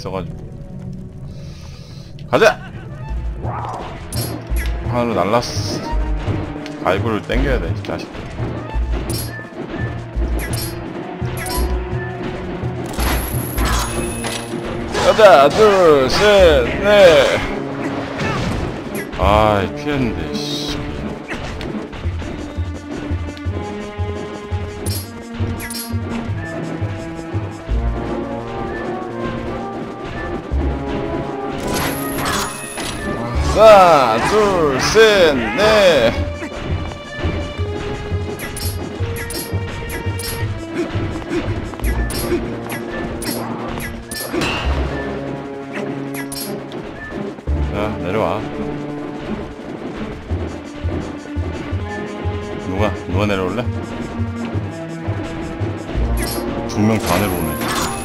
있어가지고. 가자! 하늘로 날랐어. 가이브를 땡겨야 돼, 이 자식들. 가자! 둘, 셋, 넷! 아이, 피했는데, 씨. 하나, 둘, 셋, 넷. 자, 내려와. 누가 내려올래? 두 명 다 내려오네.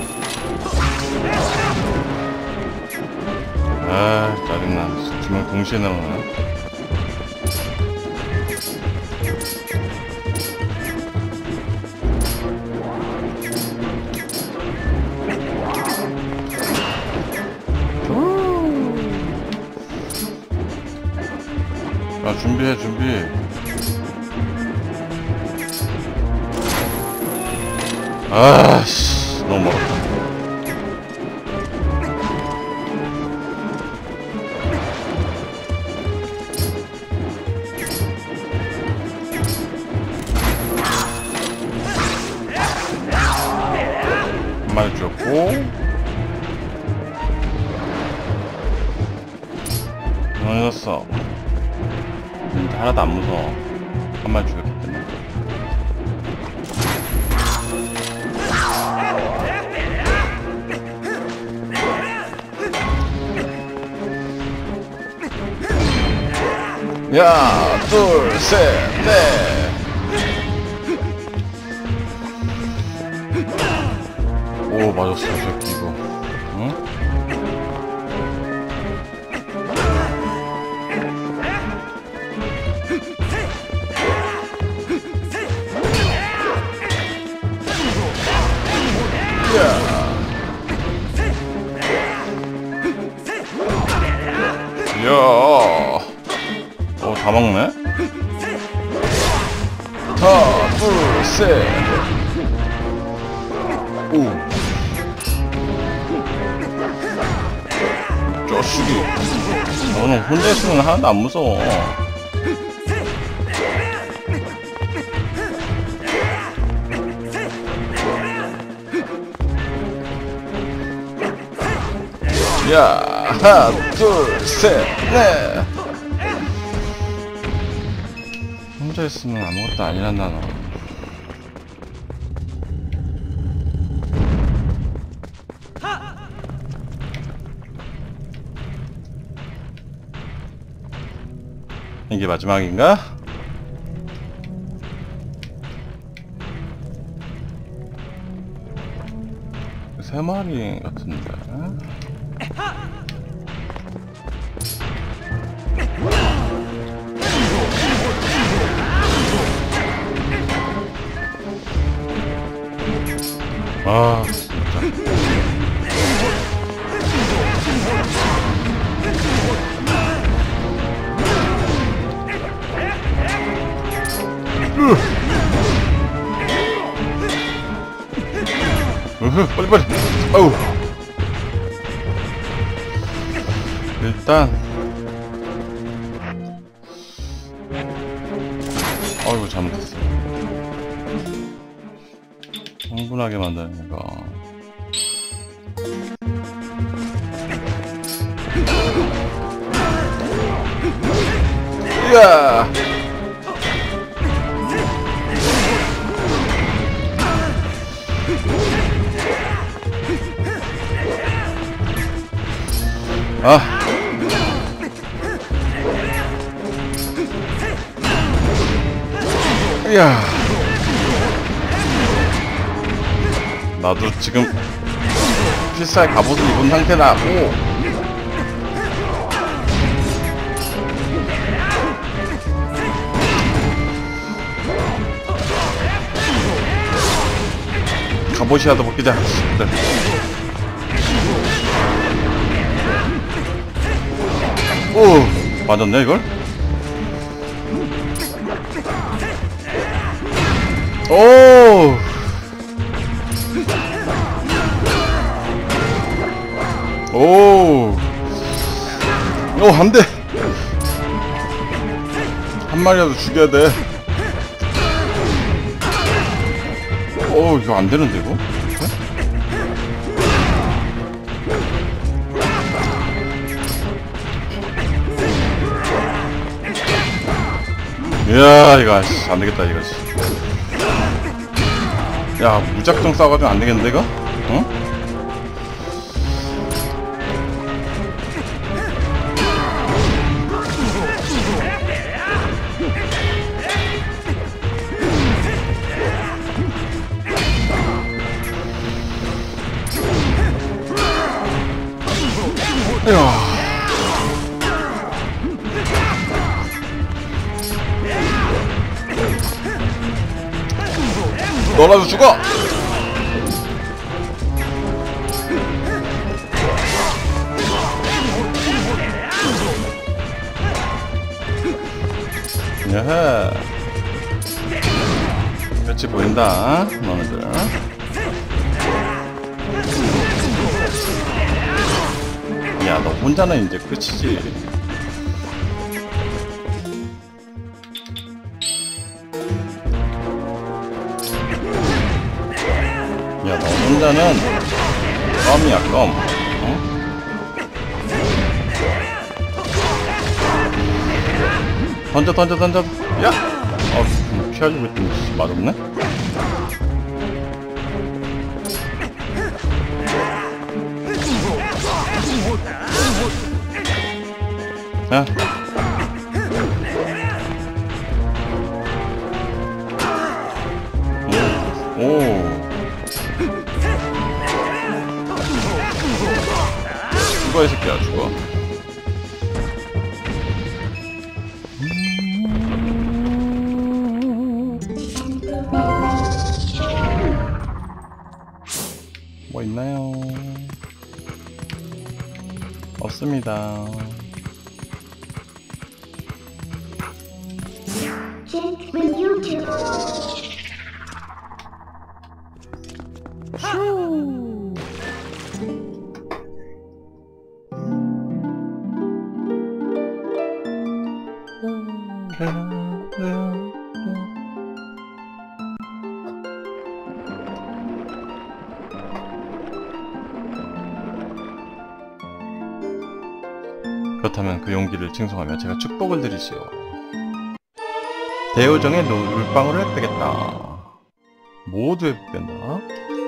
아, 짜증나. 두 명 동시에 내려오나? 자, 준비해, 준비. 아씨, 너무 멀었다. 한 마리 죽였고, 어디갔어? 하나도 안 무서워. 한 마리 죽였기 때문에. 야, 둘, 셋, 넷. 오, 맞았어, 저 새끼 이거. 응? 야, 다 먹네? 하나, 둘, 셋. 오. 자식이. 너는 혼자 있으면 하나도 안 무서워. 야, 하나, 둘, 셋, 넷. 혼자 있으면 아무것도 아니란다, 너. 이게 마지막인가? 세 마리 같은데. 아, 진짜. 빨리. 어우. 일단. 어이구, 잘못했어. 흥분하게 만드는 거. 이야. 아. 이야. 나도 지금 필살 갑옷을 입은 상태다. 오. 갑옷이라도 벗기자. 네. 오! 맞았네 이걸? 오! 오! 오, 안 돼! 한 마리라도 죽여야 돼. 오, 이거 안 되는데, 이거? 이야, 이거, 안 되겠다, 이거. 야, 무작정 싸워가지고 안 되겠는데, 이거? 응? 이야. 너라도 죽어! 야하. 끝이 보인다, 너네들. 야, 너 혼자는 이제 끝이지. 야, 너 혼자는 껌이야, 껌. 어? 던져. 야! 피하려고 했더니 맛없네? 야! 오! 죽어, 이 새끼야, 죽어. 뭐 있나요? 없습니다. 그렇다면 그 용기를 칭송하며 제가 축복을 드리지요. 대요정의 물방울을 획득했다. 모두 회복된다.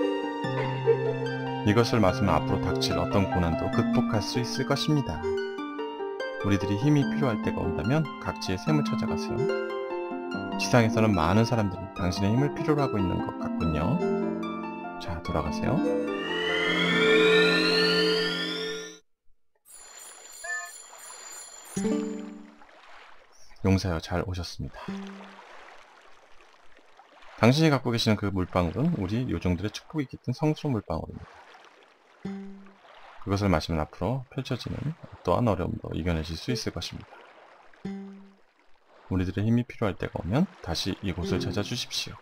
이것을 마시면 앞으로 닥칠 어떤 고난도 극복할 수 있을 것입니다. 우리들이 힘이 필요할 때가 온다면 각지의 샘을 찾아가세요. 지상에서는 많은 사람들이 당신의 힘을 필요로 하고 있는 것 같군요. 자, 돌아가세요. 용사여, 잘 오셨습니다. 당신이 갖고 계시는 그 물방울은 우리 요정들의 축복이 깃든 성스러운 물방울입니다. 그것을 마시면 앞으로 펼쳐지는 어떠한 어려움도 이겨내실 수 있을 것입니다. 우리들의 힘이 필요할 때가 오면 다시 이곳을 찾아주십시오.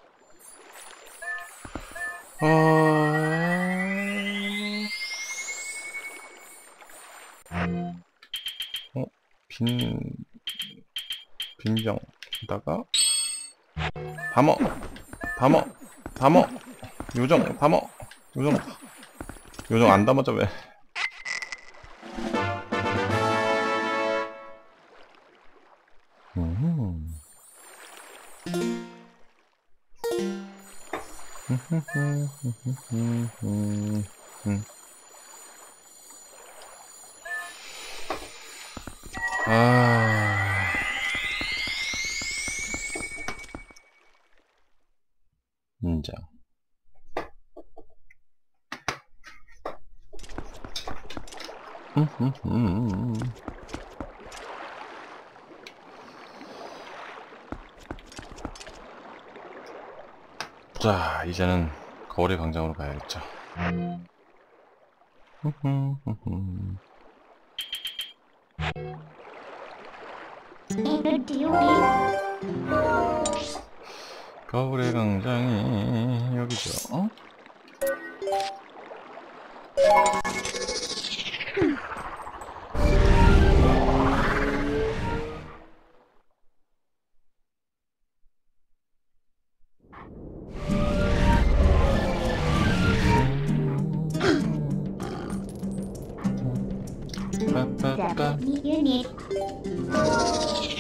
빈병에다가 담어 요정 담어 요정 안 담아져 왜? 인정. 자, 이제는 거울의 광장으로 가야겠죠. 거울의 광장이 여기죠. 어? 빠빠빠. Meet unit.